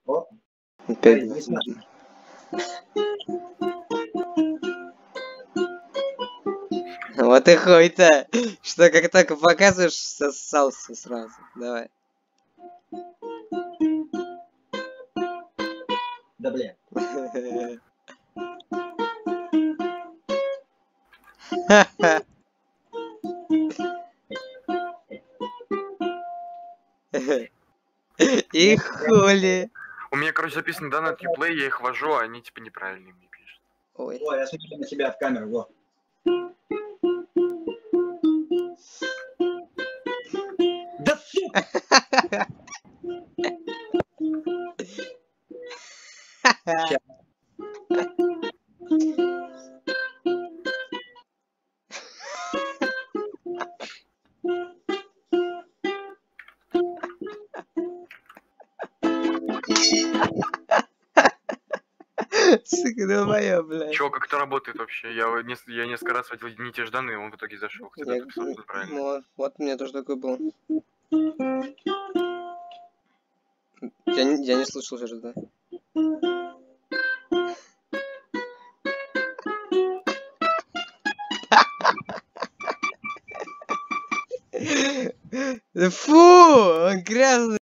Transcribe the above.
О, Опять. не смешно. Вот и хуй-то, что как только показываешь, сосался сразу. Давай. Да бля. И хули. У меня, короче, записаны данные от Uplay, я их ввожу, а они типа неправильные мне пишут. Ой. О, я смотрю на тебя в камеру, во. Да сука! Ща. Сука, долбоёб, блядь. Чё, как это работает вообще? Я несколько раз вводил не те же данные, он в итоге зашел. Хотя это написал тут правильно. Вот у меня тоже такой был. Я не слышал сейчас, да. Фу, он грязный.